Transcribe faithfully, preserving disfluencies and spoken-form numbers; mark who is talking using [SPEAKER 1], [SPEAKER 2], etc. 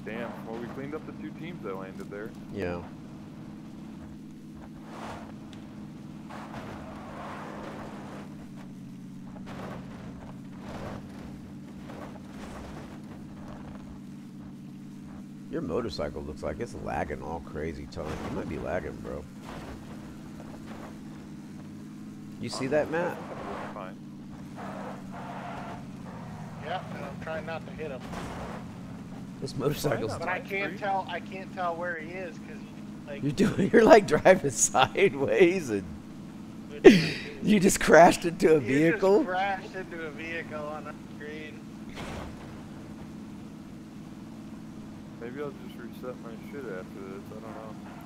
[SPEAKER 1] Damn. Well, we cleaned up the two teams that landed there.
[SPEAKER 2] Yeah. Your motorcycle looks like it's lagging all crazy time. You might be lagging, bro. You see that, Matt?
[SPEAKER 1] Fine.
[SPEAKER 3] Yeah, and I'm trying not to hit him.
[SPEAKER 2] This motorcycle's.
[SPEAKER 3] But I can't tell. I can't tell where he is because like
[SPEAKER 2] You're doing. You're like driving sideways, and you just crashed into a vehicle.
[SPEAKER 3] You just crashed into a vehicle on a screen.
[SPEAKER 1] Maybe I'll just reset my shit after this. I don't know.